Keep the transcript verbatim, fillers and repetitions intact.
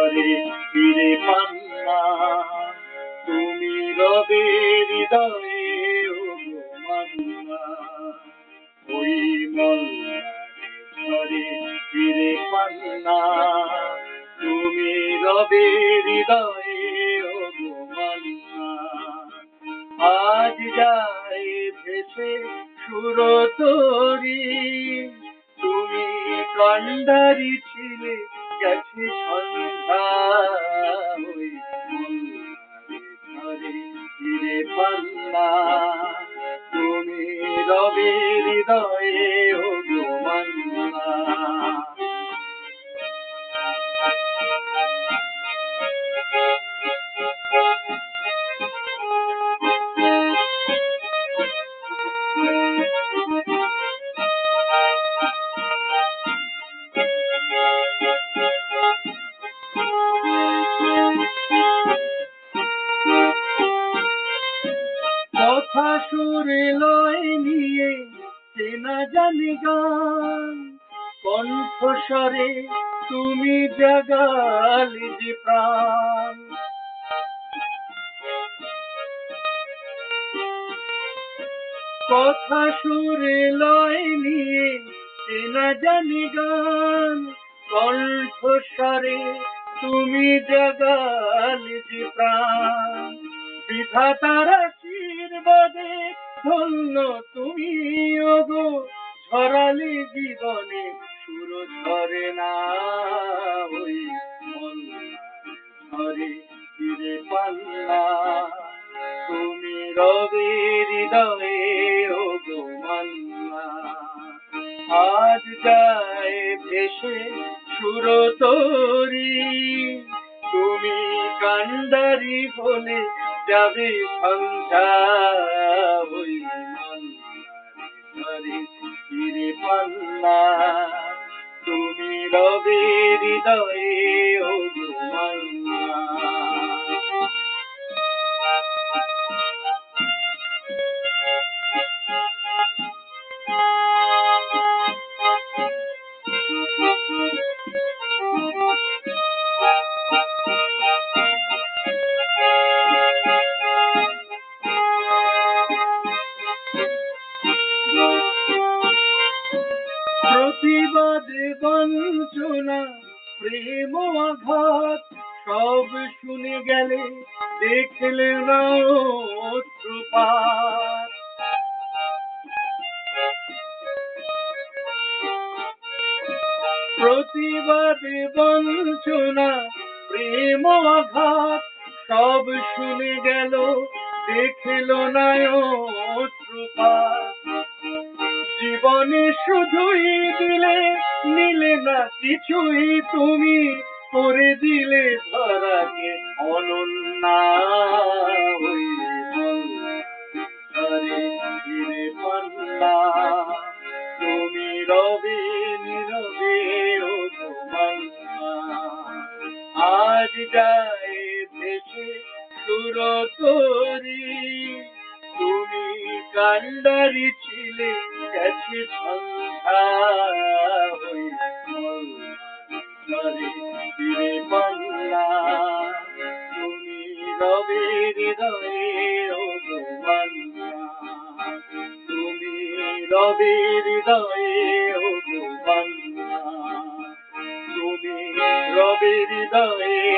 ধরে ফিরে পান না, তুমি রবের হৃদয়ে ওগো মান্না। ওই মল্লারে ধরে ফিরে পান না, তুমি রবের হৃদয়ে ওগো মান্না। আজ যায় ভেসে সুরতরী, তুমি কান্ডারি ছিলে গেছে সন্ধ্যা। ওই মল্লারে ধরে ফিরে পান না, তুমি রবের হৃদয়ে ওগো মান্না। কথা সুরে লয় নিয়ে চেনা জানি গান, কণ্ঠস্বরে তুমি জাগালে যে প্রাণ। কথা সুরে লয় নিয়ে চেনা জানি গান, কণ্ঠস্বরে তুমি জাগালে যে প্রাণ। বিধাতার আশীর্বাদে ধন্য তুমি ওগো, ঝরালে জীবনে সুর ধরে না। ওই মল্লারে ধরে ফিরে পান না, তুমি রবের হৃদয়ে ওগো মান্না। আজ যায় ভেসে সুরতরী, তুমি কান্ডারি হলে যাবে সন্ধ্যা। ওই মল্লারে ধরে ফিরে পান না, তুমি রবের হৃদয়ে ওগো মান্না। প্রতিবাদ বঞ্চনা প্রেম আঘাত সব শুনে গেলে দেখলে না অশ্রুপাত। প্রতিবাদ বঞ্চনা প্রেম আঘাত সব শুনে গেল দেখল না অশ্রুপাত। জীবনে শুধুই দিলে নিলে না কিছুই, তুমি করে দিলে ধরাকে অনন্যা। ওই মল্লারে ধরে ফিরে পান না, তুমি রবে নীরবে ওগো মান্না। আজ যায় ভেসে সুরতরী, তুমি কান্ডারি ছিলে গেছে সন্ধ্যা। ওই মল্লারে ফিরে পান না, তুমি রবের হৃদয়ে ওগো মান্না। তুমি রবের হৃদয়ে ওগো মান্না, তুমি রবের হৃদয়ে